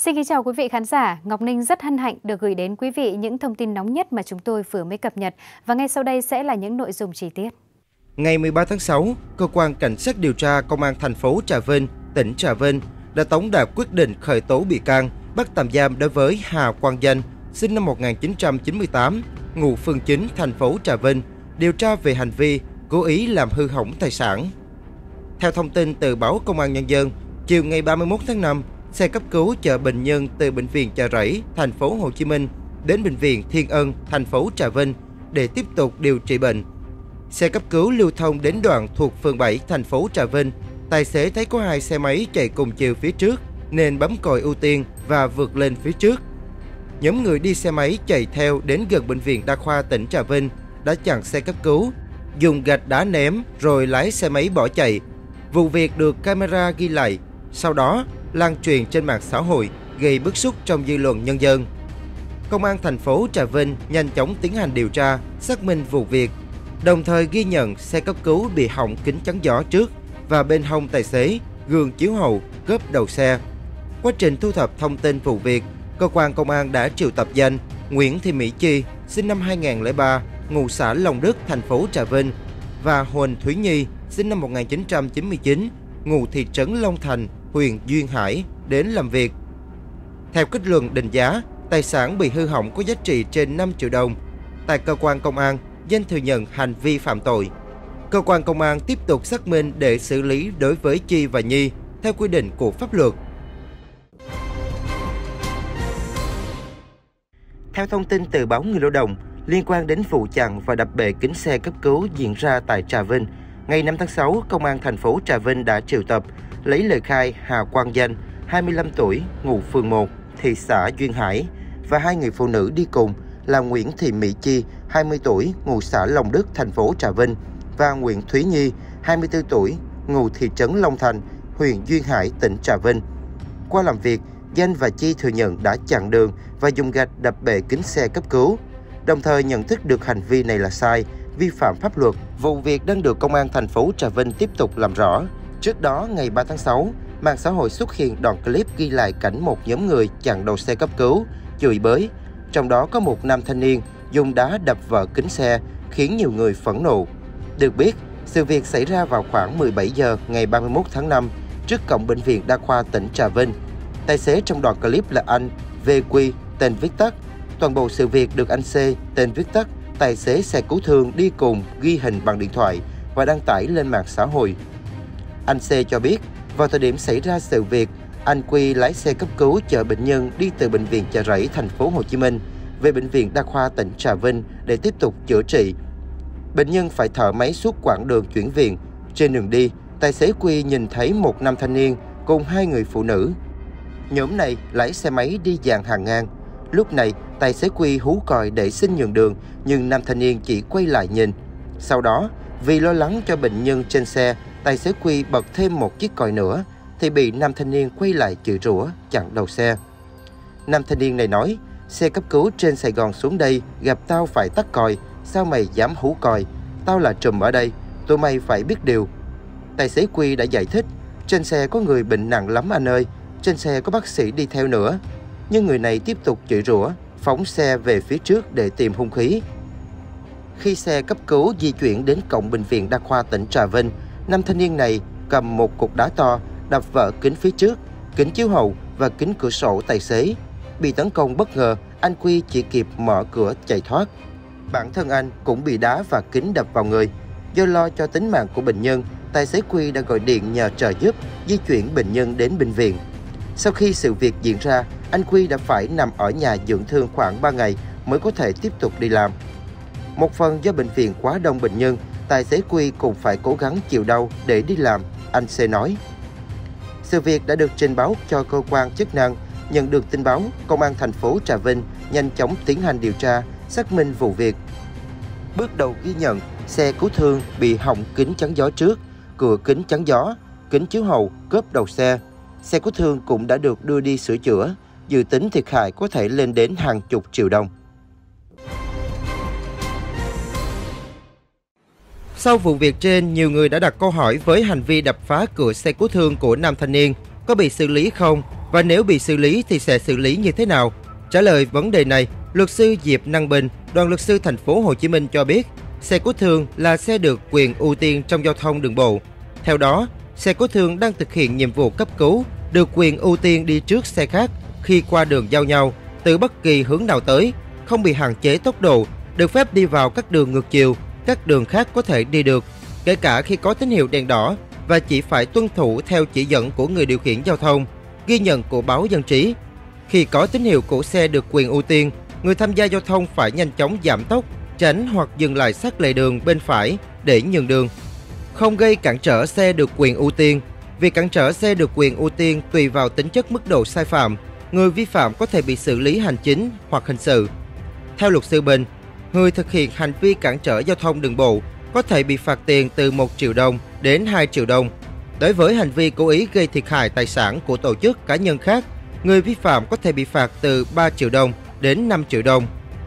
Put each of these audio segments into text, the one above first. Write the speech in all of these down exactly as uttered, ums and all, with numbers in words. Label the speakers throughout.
Speaker 1: Xin kính chào quý vị khán giả, Ngọc Ninh rất hân hạnh được gửi đến quý vị những thông tin nóng nhất mà chúng tôi vừa mới cập nhật và ngay sau đây sẽ là những nội dung chi tiết.
Speaker 2: Ngày mười ba tháng sáu, Cơ quan Cảnh sát điều tra Công an thành phố Trà Vinh, tỉnh Trà Vinh đã tống đạt quyết định khởi tố bị can, bắt tạm giam đối với Hà Quang Danh, sinh năm một nghìn chín trăm chín mươi tám, ngụ phường chín, thành phố Trà Vinh, điều tra về hành vi cố ý làm hư hỏng tài sản. Theo thông tin từ báo Công an Nhân dân, chiều ngày ba mươi mốt tháng năm, xe cấp cứu chở bệnh nhân từ bệnh viện Chợ Rẫy, thành phố Hồ Chí Minh đến bệnh viện Thiên Ân, thành phố Trà Vinh để tiếp tục điều trị bệnh. Xe cấp cứu lưu thông đến đoạn thuộc phường bảy, thành phố Trà Vinh. Tài xế thấy có hai xe máy chạy cùng chiều phía trước nên bấm còi ưu tiên và vượt lên phía trước. Nhóm người đi xe máy chạy theo đến gần bệnh viện Đa khoa tỉnh Trà Vinh đã chặn xe cấp cứu, dùng gạch đá ném rồi lái xe máy bỏ chạy. Vụ việc được camera ghi lại, sau đó lan truyền trên mạng xã hội gây bức xúc trong dư luận nhân dân. Công an thành phố Trà Vinh nhanh chóng tiến hành điều tra, xác minh vụ việc, đồng thời ghi nhận xe cấp cứu bị hỏng kính chắn gió trước và bên hông tài xế, gương chiếu hậu, cốp đầu xe. Quá trình thu thập thông tin vụ việc, cơ quan công an đã triệu tập danh Nguyễn Thị Mỹ Chi, sinh năm hai nghìn không trăm lẻ ba, ngụ xã Long Đức, thành phố Trà Vinh, và Huỳnh Thúy Nhi, sinh năm một nghìn chín trăm chín mươi chín, ngụ thị trấn Long Thành, huyện Duyên Hải đến làm việc. Theo kết luận định giá, tài sản bị hư hỏng có giá trị trên năm triệu đồng. Tại cơ quan công an, Danh thừa nhận hành vi phạm tội. Cơ quan công an tiếp tục xác minh để xử lý đối với Chi và Nhi theo quy định của pháp luật. Theo thông tin từ báo Người Lao động, liên quan đến vụ chặn và đập bệ kính xe cấp cứu diễn ra tại Trà Vinh, ngày năm tháng sáu, Công an thành phố Trà Vinh đã triệu tập, lấy lời khai Hà Quang Danh, hai mươi lăm tuổi, ngụ phường một, thị xã Duyên Hải, và hai người phụ nữ đi cùng là Nguyễn Thị Mỹ Chi, hai mươi tuổi, ngụ xã Long Đức, thành phố Trà Vinh, và Nguyễn Thúy Nhi, hai mươi tư tuổi, ngụ thị trấn Long Thành, huyện Duyên Hải, tỉnh Trà Vinh. Qua làm việc, Danh và Chi thừa nhận đã chặn đường và dùng gạch đập bệ kính xe cấp cứu, đồng thời nhận thức được hành vi này là sai, vi phạm pháp luật. Vụ việc đang được Công an thành phố Trà Vinh tiếp tục làm rõ. Trước đó, ngày ba tháng sáu, mạng xã hội xuất hiện đoạn clip ghi lại cảnh một nhóm người chặn đầu xe cấp cứu, chửi bới. Trong đó có một nam thanh niên dùng đá đập vỡ kính xe, khiến nhiều người phẫn nộ. Được biết, sự việc xảy ra vào khoảng mười bảy giờ ngày ba mươi mốt tháng năm, trước cổng bệnh viện Đa khoa tỉnh Trà Vinh. Tài xế trong đoạn clip là anh vê quy, tên viết tắt. Toàn bộ sự việc được anh C, tên viết tắt, tài xế xe cứu thương đi cùng ghi hình bằng điện thoại và đăng tải lên mạng xã hội. Anh C cho biết, vào thời điểm xảy ra sự việc, anh Quy lái xe cấp cứu chở bệnh nhân đi từ bệnh viện Chợ Rẫy, thành phố Hồ Chí Minh về bệnh viện Đa khoa tỉnh Trà Vinh để tiếp tục chữa trị. Bệnh nhân phải thở máy suốt quãng đường chuyển viện. Trên đường đi, tài xế Quy nhìn thấy một nam thanh niên cùng hai người phụ nữ. Nhóm này lái xe máy đi dàn hàng ngang. Lúc này, tài xế Quy hú còi để xin nhường đường, nhưng nam thanh niên chỉ quay lại nhìn. Sau đó, vì lo lắng cho bệnh nhân trên xe, tài xế Quy bật thêm một chiếc còi nữa, thì bị nam thanh niên quay lại chửi rủa, chặn đầu xe. Nam thanh niên này nói, xe cấp cứu trên Sài Gòn xuống đây, gặp tao phải tắt còi, sao mày dám hú còi, tao là trùm ở đây, tụi mày phải biết điều. Tài xế Quy đã giải thích, trên xe có người bệnh nặng lắm anh ơi, trên xe có bác sĩ đi theo nữa. Nhưng người này tiếp tục chửi rủa, phóng xe về phía trước để tìm hung khí. Khi xe cấp cứu di chuyển đến cổng bệnh viện Đa khoa tỉnh Trà Vinh, nam thanh niên này cầm một cục đá to, đập vỡ kính phía trước, kính chiếu hậu và kính cửa sổ tài xế. Bị tấn công bất ngờ, anh Quy chỉ kịp mở cửa chạy thoát. Bản thân anh cũng bị đá và kính đập vào người. Do lo cho tính mạng của bệnh nhân, tài xế Quy đã gọi điện nhờ trợ giúp di chuyển bệnh nhân đến bệnh viện. Sau khi sự việc diễn ra, anh Quy đã phải nằm ở nhà dưỡng thương khoảng ba ngày mới có thể tiếp tục đi làm. Một phần do bệnh viện quá đông bệnh nhân, tài xế Quy cũng phải cố gắng chịu đau để đi làm, anh C nói. Sự việc đã được trình báo cho cơ quan chức năng. Nhận được tin báo, Công an thành phố Trà Vinh nhanh chóng tiến hành điều tra, xác minh vụ việc. Bước đầu ghi nhận, xe cứu thương bị hỏng kính chắn gió trước, cửa kính chắn gió, kính chiếu hậu, cốp đầu xe. Xe cứu thương cũng đã được đưa đi sửa chữa, dự tính thiệt hại có thể lên đến hàng chục triệu đồng. Sau vụ việc trên, nhiều người đã đặt câu hỏi với hành vi đập phá cửa xe cứu thương của nam thanh niên có bị xử lý không? Và nếu bị xử lý thì sẽ xử lý như thế nào? Trả lời vấn đề này, luật sư Diệp Năng Bình, đoàn luật sư thành phố Hồ Chí Minh cho biết, xe cứu thương là xe được quyền ưu tiên trong giao thông đường bộ. Theo đó, xe cứu thương đang thực hiện nhiệm vụ cấp cứu được quyền ưu tiên đi trước xe khác khi qua đường giao nhau từ bất kỳ hướng nào tới, không bị hạn chế tốc độ, được phép đi vào các đường ngược chiều, các đường khác có thể đi được, kể cả khi có tín hiệu đèn đỏ, và chỉ phải tuân thủ theo chỉ dẫn của người điều khiển giao thông. Ghi nhận của báo Dân trí, khi có tín hiệu của xe được quyền ưu tiên, người tham gia giao thông phải nhanh chóng giảm tốc, tránh hoặc dừng lại sát lề đường bên phải để nhường đường. Không gây cản trở xe được quyền ưu tiên. Việc cản trở xe được quyền ưu tiên tùy vào tính chất mức độ sai phạm, người vi phạm có thể bị xử lý hành chính hoặc hình sự. Theo luật sư Bình, người thực hiện hành vi cản trở giao thông đường bộ có thể bị phạt tiền từ một triệu đồng đến hai triệu đồng. Đối với hành vi cố ý gây thiệt hại tài sản của tổ chức cá nhân khác, người vi phạm có thể bị phạt từ ba triệu đồng đến năm triệu đồng.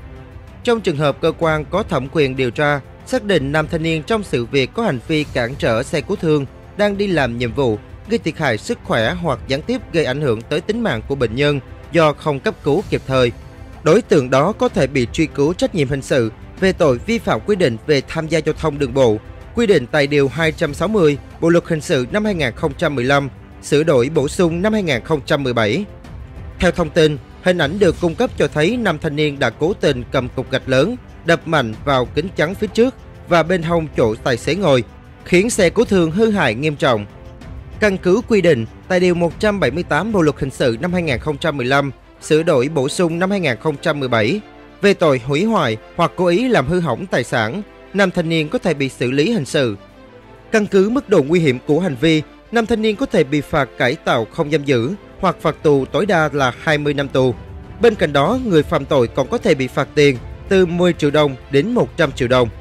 Speaker 2: Trong trường hợp cơ quan có thẩm quyền điều tra xác định nam thanh niên trong sự việc có hành vi cản trở xe cứu thương đang đi làm nhiệm vụ, gây thiệt hại sức khỏe hoặc gián tiếp gây ảnh hưởng tới tính mạng của bệnh nhân do không cấp cứu kịp thời, đối tượng đó có thể bị truy cứu trách nhiệm hình sự về tội vi phạm quy định về tham gia giao thông đường bộ, quy định tại điều hai trăm sáu mươi Bộ luật hình sự năm hai nghìn không trăm mười lăm, sửa đổi bổ sung năm hai nghìn không trăm mười bảy. Theo thông tin, hình ảnh được cung cấp cho thấy nam thanh niên đã cố tình cầm cục gạch lớn đập mạnh vào kính chắn phía trước và bên hông chỗ tài xế ngồi, khiến xe cứu thương hư hại nghiêm trọng. Căn cứ quy định tại điều một trăm bảy mươi tám Bộ luật hình sự năm hai nghìn không trăm mười lăm, sửa đổi bổ sung năm hai nghìn không trăm mười bảy về tội hủy hoại hoặc cố ý làm hư hỏng tài sản, nam thanh niên có thể bị xử lý hình sự. Căn cứ mức độ nguy hiểm của hành vi, nam thanh niên có thể bị phạt cải tạo không giam giữ hoặc phạt tù tối đa là hai mươi năm tù. Bên cạnh đó, người phạm tội còn có thể bị phạt tiền từ mười triệu đồng đến một trăm triệu đồng.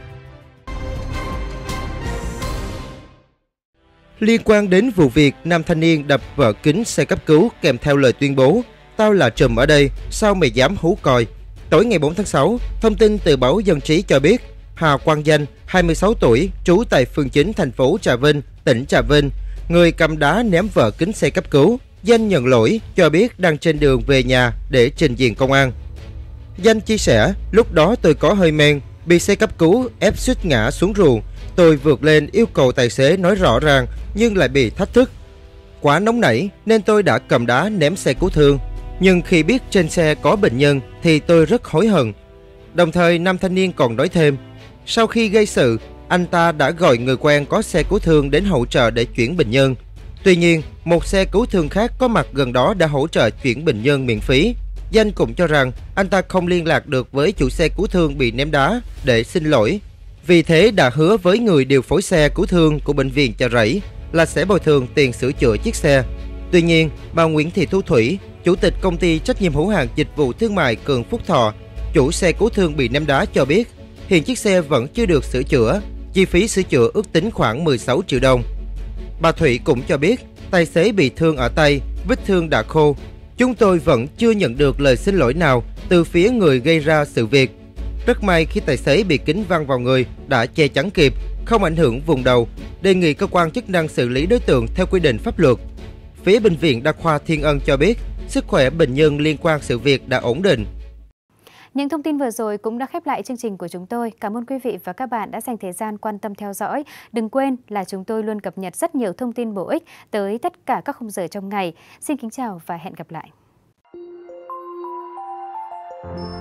Speaker 2: Liên quan đến vụ việc nam thanh niên đập vỡ kính xe cấp cứu kèm theo lời tuyên bố "Tao là trùm ở đây, sao mày dám hú còi?", tối ngày bốn tháng sáu, thông tin từ báo Dân trí cho biết Hà Quang Danh, hai mươi sáu tuổi, trú tại phường chín thành phố Trà Vinh, tỉnh Trà Vinh, người cầm đá ném vỡ kính xe cấp cứu. Danh nhận lỗi, cho biết đang trên đường về nhà để trình diện công an. Danh chia sẻ, lúc đó tôi có hơi men, bị xe cấp cứu ép suýt ngã xuống ruộng. Tôi vượt lên yêu cầu tài xế nói rõ ràng nhưng lại bị thách thức. Quá nóng nảy nên tôi đã cầm đá ném xe cứu thương. Nhưng khi biết trên xe có bệnh nhân thì tôi rất hối hận. Đồng thời nam thanh niên còn nói thêm, sau khi gây sự, anh ta đã gọi người quen có xe cứu thương đến hỗ trợ để chuyển bệnh nhân. Tuy nhiên, một xe cứu thương khác có mặt gần đó đã hỗ trợ chuyển bệnh nhân miễn phí. Danh cũng cho rằng anh ta không liên lạc được với chủ xe cứu thương bị ném đá để xin lỗi. Vì thế đã hứa với người điều phối xe cứu thương của bệnh viện Chợ Rẫy là sẽ bồi thường tiền sửa chữa chiếc xe. Tuy nhiên, bà Nguyễn Thị Thu Thủy, chủ tịch công ty trách nhiệm hữu hạn dịch vụ thương mại Cường Phúc Thọ, chủ xe cứu thương bị ném đá cho biết, hiện chiếc xe vẫn chưa được sửa chữa, chi phí sửa chữa ước tính khoảng mười sáu triệu đồng. Bà Thủy cũng cho biết, tài xế bị thương ở tay, vết thương đã khô. Chúng tôi vẫn chưa nhận được lời xin lỗi nào từ phía người gây ra sự việc. Rất may khi tài xế bị kính văng vào người đã che chắn kịp, không ảnh hưởng vùng đầu. Đề nghị cơ quan chức năng xử lý đối tượng theo quy định pháp luật. Phía Bệnh viện Đa khoa Thiên Ân cho biết, sức khỏe bệnh nhân liên quan sự việc đã ổn định.
Speaker 1: Những thông tin vừa rồi cũng đã khép lại chương trình của chúng tôi. Cảm ơn quý vị và các bạn đã dành thời gian quan tâm theo dõi. Đừng quên là chúng tôi luôn cập nhật rất nhiều thông tin bổ ích tới tất cả các khung giờ trong ngày. Xin kính chào và hẹn gặp lại.